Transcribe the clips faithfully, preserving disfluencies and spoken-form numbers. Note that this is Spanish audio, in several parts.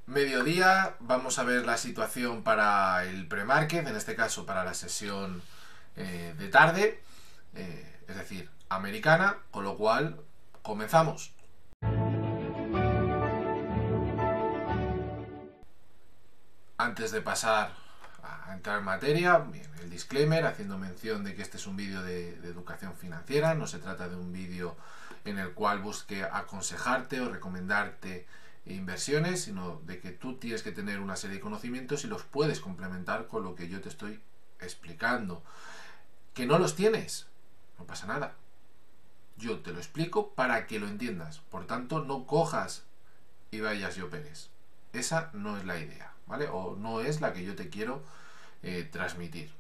Mediodía, vamos a ver la situación para el pre-market, en este caso para la sesión eh, de tarde, eh, es decir, americana, con lo cual comenzamos. Antes de pasar a entrar en materia, bien, el disclaimer haciendo mención de que este es un vídeo de, de educación financiera, no se trata de un vídeo en el cual busque aconsejarte o recomendarte inversiones, sino de que tú tienes que tener una serie de conocimientos y los puedes complementar con lo que yo te estoy explicando. Que no los tienes, no pasa nada. Yo te lo explico para que lo entiendas. Por tanto, no cojas y vayas y operes. Esa no es la idea, ¿vale? O no es la que yo te quiero eh, transmitir.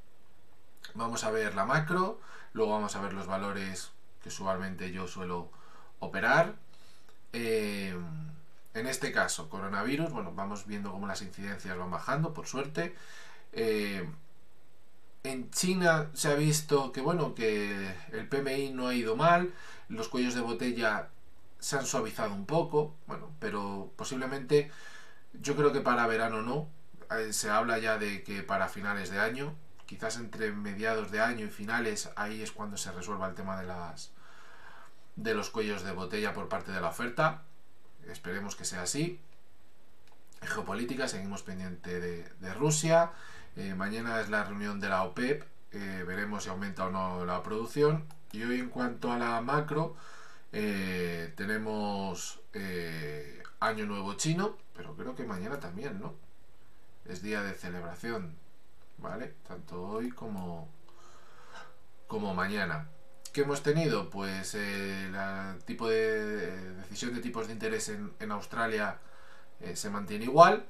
Vamos a ver la macro, luego vamos a ver los valores que usualmente yo suelo operar. Eh, en este caso, coronavirus, bueno, vamos viendo cómo las incidencias van bajando, por suerte. Eh, en China se ha visto que, bueno, que el P M I no ha ido mal, los cuellos de botella se han suavizado un poco, bueno, pero posiblemente, yo creo que para verano no. Eh, se habla ya de que para finales de año, quizás entre mediados de año y finales, ahí es cuando se resuelva el tema de las de los cuellos de botella por parte de la oferta. Esperemos que sea así. En geopolítica seguimos pendiente de, de Rusia. Eh, mañana es la reunión de la OPEP. Eh, veremos si aumenta o no la producción. Y hoy, en cuanto a la macro, eh, tenemos eh, Año Nuevo Chino, pero creo que mañana también, ¿no? Es día de celebración, ¿vale? Tanto hoy como, como mañana. ¿Qué hemos tenido? Pues eh, la tipo de eh, decisión de tipos de interés en, en Australia eh, se mantiene igual.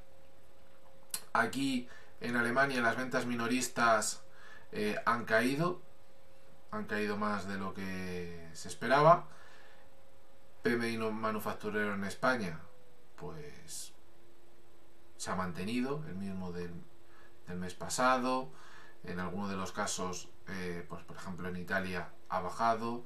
Aquí en Alemania las ventas minoristas eh, han caído, han caído más de lo que se esperaba. P M I manufacturero en España, pues se ha mantenido el mismo del, del mes pasado. En algunos de los casos, eh, pues por ejemplo en Italia ha bajado.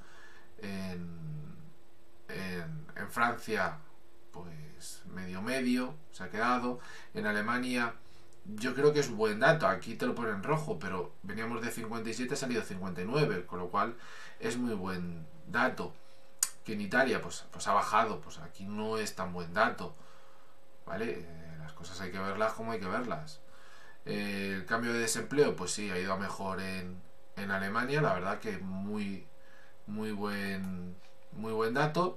En, en, en Francia, pues medio medio se ha quedado. En Alemania, yo creo que es buen dato. Aquí te lo pone en rojo, pero veníamos de cincuenta y siete, ha salido cincuenta y nueve, con lo cual es muy buen dato. Que en Italia, pues, pues ha bajado, pues aquí no es tan buen dato, ¿vale? Eh, las cosas hay que verlas como hay que verlas. Eh, el cambio de desempleo, pues sí, ha ido a mejor en, en Alemania, la verdad que muy, muy buen, muy buen dato.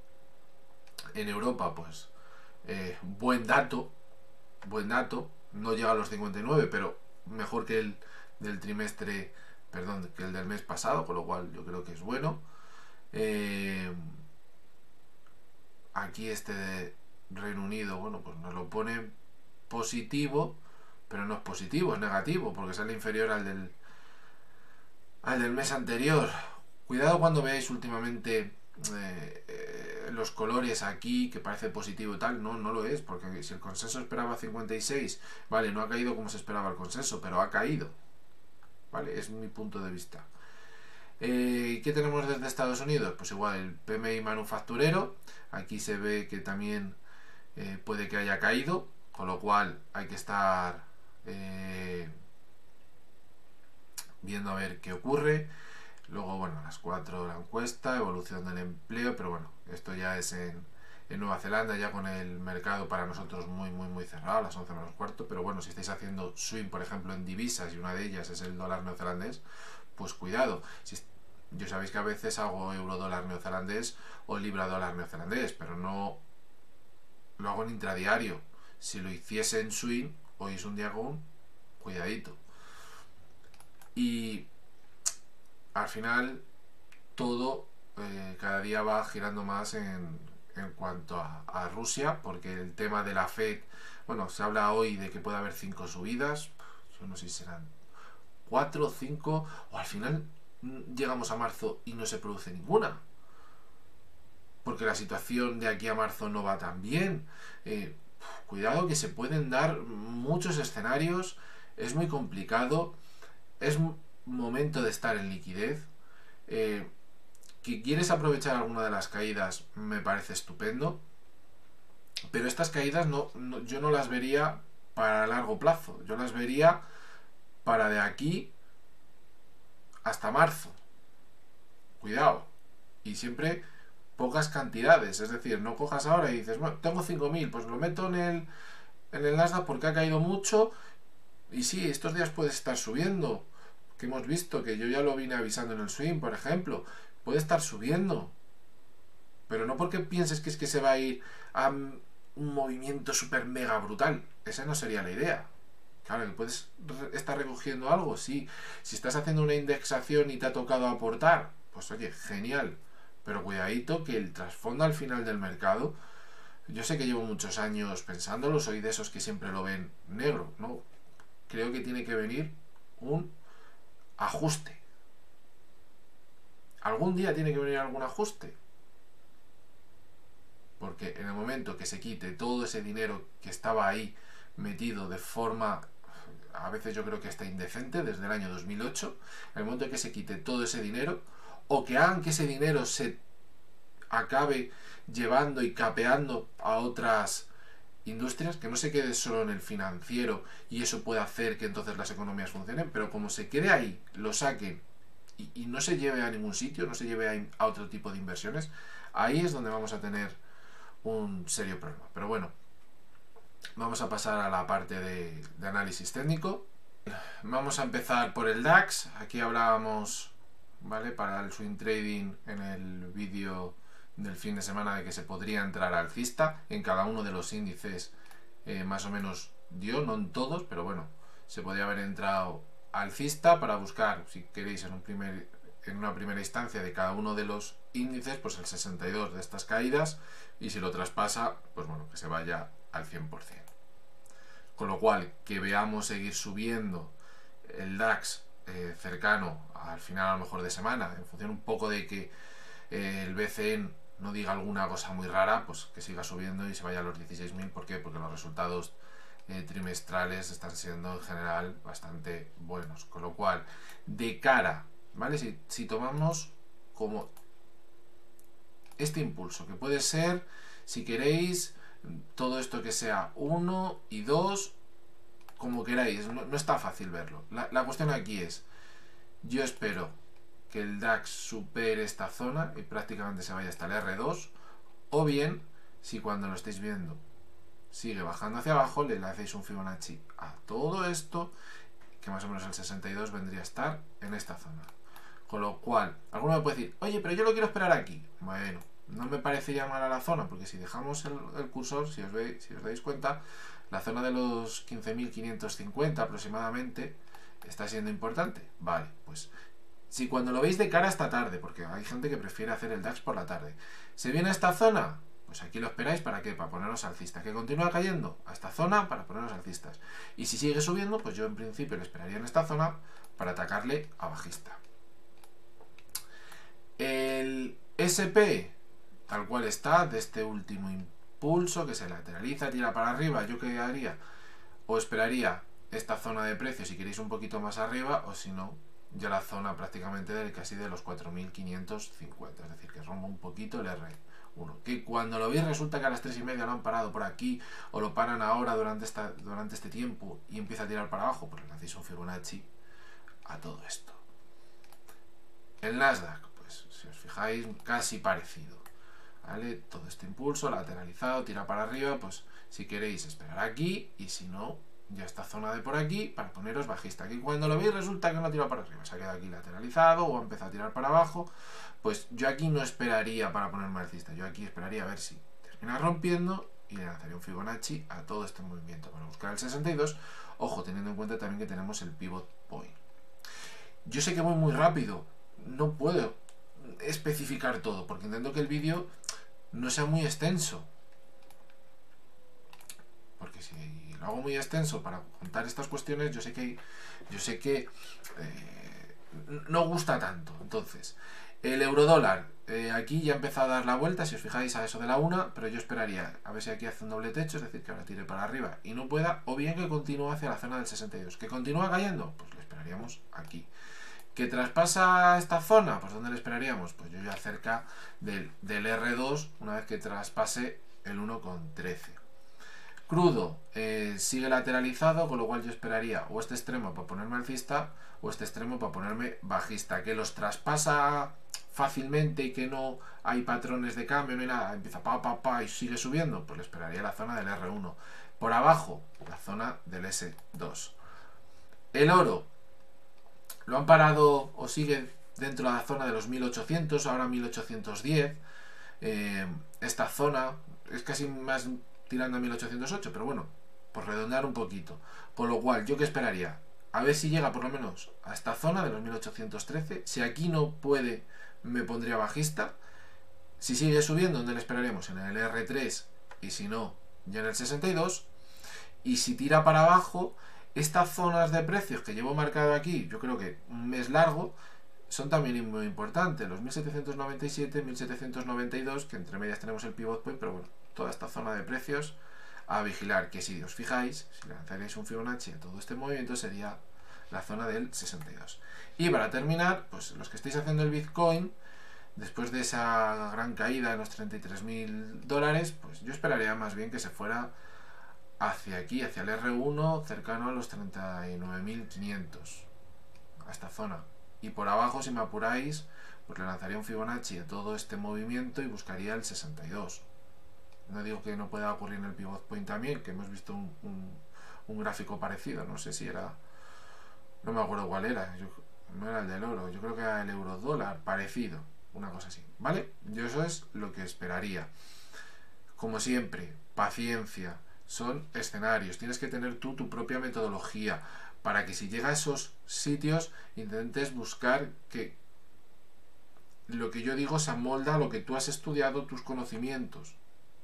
En Europa, pues, eh, buen dato, buen dato, no llega a los cincuenta y nueve, pero mejor que el del trimestre, perdón, que el del mes pasado, con lo cual yo creo que es bueno. Eh, aquí este de Reino Unido, bueno, pues nos lo pone positivo, pero no es positivo, es negativo, porque sale inferior al del al del mes anterior. Cuidado cuando veáis últimamente eh, eh, los colores aquí, que parece positivo y tal. No, no lo es, porque si el consenso esperaba cincuenta y seis, vale, no ha caído como se esperaba el consenso, pero ha caído, vale, es mi punto de vista. Eh, ¿Qué tenemos desde Estados Unidos? Pues igual el P M I manufacturero, aquí se ve que también eh, puede que haya caído, con lo cual hay que estar eh, viendo a ver qué ocurre. Luego, bueno, a las cuatro la encuesta, evolución del empleo, pero bueno, esto ya es en, en Nueva Zelanda, ya con el mercado para nosotros muy, muy, muy cerrado, a las once menos cuarto, pero bueno, si estáis haciendo swing, por ejemplo, en divisas y una de ellas es el dólar neozelandés, pues cuidado. Si, yo sabéis que a veces hago euro dólar neozelandés o libra dólar neozelandés, pero no lo hago en intradiario. Si lo hiciese en swing, hoy es un día con cuidadito. Y al final todo eh, cada día va girando más en, en cuanto a, a Rusia, porque el tema de la Fed, bueno, se habla hoy de que puede haber cinco subidas, yo no sé si serán cuatro, cinco, o al final llegamos a marzo y no se produce ninguna, porque la situación de aquí a marzo no va tan bien. Eh, cuidado que se pueden dar muchos escenarios, es muy complicado, es momento de estar en liquidez. Eh, que quieres aprovechar alguna de las caídas me parece estupendo. Pero estas caídas no, no, yo no las vería para largo plazo. Yo las vería para de aquí hasta marzo. Cuidado. Y siempre pocas cantidades. Es decir, no cojas ahora y dices, bueno, tengo cinco mil, pues lo meto en el, en el Nasdaq porque ha caído mucho. Y sí, estos días puede estar subiendo. Que hemos visto, que yo ya lo vine avisando en el swing, por ejemplo. Puede estar subiendo. Pero no porque pienses que es que se va a ir a un movimiento super mega brutal. Esa no sería la idea. Claro, que puedes estar recogiendo algo, sí. Si estás haciendo una indexación y te ha tocado aportar, pues oye, genial. Pero cuidadito que el trasfondo al final del mercado, yo sé que llevo muchos años pensándolo, soy de esos que siempre lo ven negro, ¿no? Creo que tiene que venir un ajuste. Algún día tiene que venir algún ajuste. Porque en el momento que se quite todo ese dinero que estaba ahí metido de forma, a veces yo creo que hasta indecente, desde el año dos mil ocho, en el momento que se quite todo ese dinero, o que hagan que ese dinero se acabe llevando y capeando a otras industrias, que no se quede solo en el financiero y eso puede hacer que entonces las economías funcionen, pero como se quede ahí, lo saquen y, y no se lleve a ningún sitio, no se lleve a, a otro tipo de inversiones, ahí es donde vamos a tener un serio problema. Pero bueno, vamos a pasar a la parte de, de análisis técnico. Vamos a empezar por el DAX. Aquí hablábamos, ¿vale?, para el swing trading en el vídeo del fin de semana de que se podría entrar alcista en cada uno de los índices, eh, más o menos dio, no en todos, pero bueno, se podría haber entrado alcista para buscar, si queréis, en, un primer, en una primera instancia de cada uno de los índices, pues el sesenta y dos de estas caídas, y si lo traspasa, pues bueno, que se vaya al cien por ciento. Con lo cual, que veamos seguir subiendo el DAX eh, cercano al final a lo mejor de semana, en función un poco de que eh, el B C N no diga alguna cosa muy rara, pues que siga subiendo y se vaya a los dieciséis mil. ¿Por qué? Porque los resultados eh, trimestrales están siendo en general bastante buenos. Con lo cual, de cara, ¿vale? Si, si tomamos como este impulso, que puede ser, si queréis, todo esto que sea uno y dos, como queráis, no, no está fácil verlo. La, la cuestión aquí es, yo espero que el DAX supere esta zona y prácticamente se vaya hasta el R dos, o bien, si cuando lo estéis viendo sigue bajando hacia abajo, le hacéis un Fibonacci a todo esto, que más o menos el sesenta y dos vendría a estar en esta zona. Con lo cual, alguno me puede decir, oye, pero yo lo quiero esperar aquí. Bueno, no me parecería mala la zona, porque si dejamos el, el cursor, si os, veis, si os dais cuenta, la zona de los quince mil quinientos cincuenta aproximadamente está siendo importante. Vale, pues si cuando lo veis de cara esta tarde, porque hay gente que prefiere hacer el DAX por la tarde, ¿se viene a esta zona? Pues aquí lo esperáis, ¿para qué? Para ponernos alcistas. ¿Que continúa cayendo? A esta zona para ponernos alcistas. Y si sigue subiendo, pues yo en principio le esperaría en esta zona para atacarle a bajista. El S P, tal cual está, de este último impulso que se lateraliza, tira para arriba, ¿yo qué haría? O esperaría esta zona de precios si queréis un poquito más arriba, o si no, ya la zona prácticamente del casi de los cuatro mil quinientos cincuenta, es decir, que rompa un poquito el R uno. Que cuando lo veis resulta que a las tres y media lo han parado por aquí, o lo paran ahora durante, esta, durante este tiempo y empieza a tirar para abajo, pues le hacéis un Fibonacci a todo esto. El Nasdaq, pues si os fijáis, casi parecido, ¿vale? Todo este impulso lateralizado, tira para arriba, pues si queréis esperar aquí, y si no, ya esta zona de por aquí para poneros bajista. Aquí cuando lo veis resulta que no tira para arriba, se ha quedado aquí lateralizado o ha empezado a tirar para abajo, pues yo aquí no esperaría para ponerme alcista, yo aquí esperaría a ver si termina rompiendo y le lanzaría un Fibonacci a todo este movimiento para buscar el sesenta y dos, ojo, teniendo en cuenta también que tenemos el pivot point. Yo sé que voy muy rápido, no puedo especificar todo, porque intento que el vídeo no sea muy extenso. Porque si lo hago muy extenso para contar estas cuestiones, yo sé que yo sé que eh, no gusta tanto. Entonces, el eurodólar, eh, aquí ya empezó a dar la vuelta, si os fijáis, a eso de la una, pero yo esperaría a ver si aquí hace un doble techo, es decir, que ahora tire para arriba y no pueda, o bien que continúe hacia la zona del sesenta y dos. ¿Que continúa cayendo? Pues lo esperaríamos aquí. ¿Que traspasa esta zona? Pues ¿dónde le esperaríamos? Pues yo ya cerca del, del R dos, una vez que traspase el uno coma trece. Crudo eh, sigue lateralizado, con lo cual yo esperaría o este extremo para ponerme alcista o este extremo para ponerme bajista. Que los traspasa fácilmente y que no hay patrones de cambio, no hay nada, empieza pa pa pa y sigue subiendo, pues le esperaría la zona del erre uno. Por abajo, la zona del ese dos. El oro lo han parado o sigue dentro de la zona de los mil ochocientos, ahora mil ochocientos diez. Eh, esta zona es casi más tirando a mil ochocientos ocho, pero bueno, por redondear un poquito. Con lo cual, ¿yo qué esperaría? A ver si llega por lo menos a esta zona de los mil ochocientos trece. Si aquí no puede, me pondría bajista. Si sigue subiendo, ¿dónde le esperaríamos? En el erre tres, y si no, ya en el sesenta y dos. Y si tira para abajo, estas zonas de precios que llevo marcado aquí, yo creo que un mes largo, son también muy importantes. Los mil setecientos noventa y siete, mil setecientos noventa y dos, que entre medias tenemos el pivot point, pero bueno, toda esta zona de precios a vigilar, que si os fijáis, si lanzaréis un Fibonacci a todo este movimiento, sería la zona del sesenta y dos. Y para terminar, pues los que estáis haciendo el Bitcoin, después de esa gran caída en los treinta y tres mil dólares, pues yo esperaría más bien que se fuera hacia aquí, hacia el erre uno, cercano a los treinta y nueve mil quinientos, a esta zona. Y por abajo, si me apuráis, pues le lanzaría un Fibonacci a todo este movimiento y buscaría el sesenta y dos. No digo que no pueda ocurrir en el pivot point también, que hemos visto un, un, un gráfico parecido, no sé si era, no me acuerdo cuál era, yo, no era el del oro, yo creo que era el euro dólar, parecido, una cosa así, ¿vale? Yo eso es lo que esperaría. Como siempre, paciencia, son escenarios, tienes que tener tú tu propia metodología para que si llega a esos sitios intentes buscar que lo que yo digo se amolda a lo que tú has estudiado, tus conocimientos,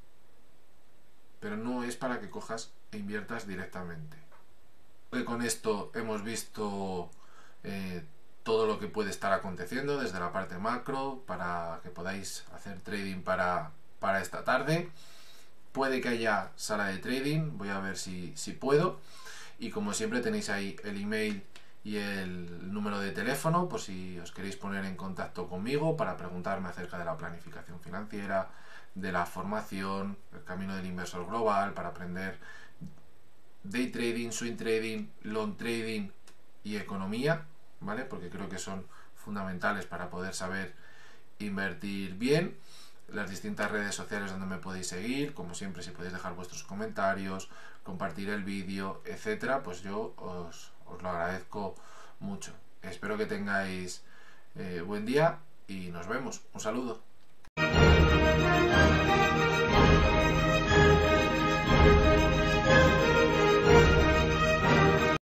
pero no es para que cojas e inviertas directamente. Con esto hemos visto eh, todo lo que puede estar aconteciendo desde la parte macro para que podáis hacer trading para, para esta tarde. Puede que haya sala de trading, voy a ver si, si puedo. Y como siempre tenéis ahí el email y el número de teléfono por si os queréis poner en contacto conmigo para preguntarme acerca de la planificación financiera, de la formación, el camino del inversor global, para aprender day trading, swing trading, long trading y economía, ¿vale? Porque creo que son fundamentales para poder saber invertir bien. Las distintas redes sociales donde me podéis seguir, como siempre, si podéis dejar vuestros comentarios, compartir el vídeo, etcétera, pues yo os, os lo agradezco mucho. Espero que tengáis eh, buen día y nos vemos. Un saludo.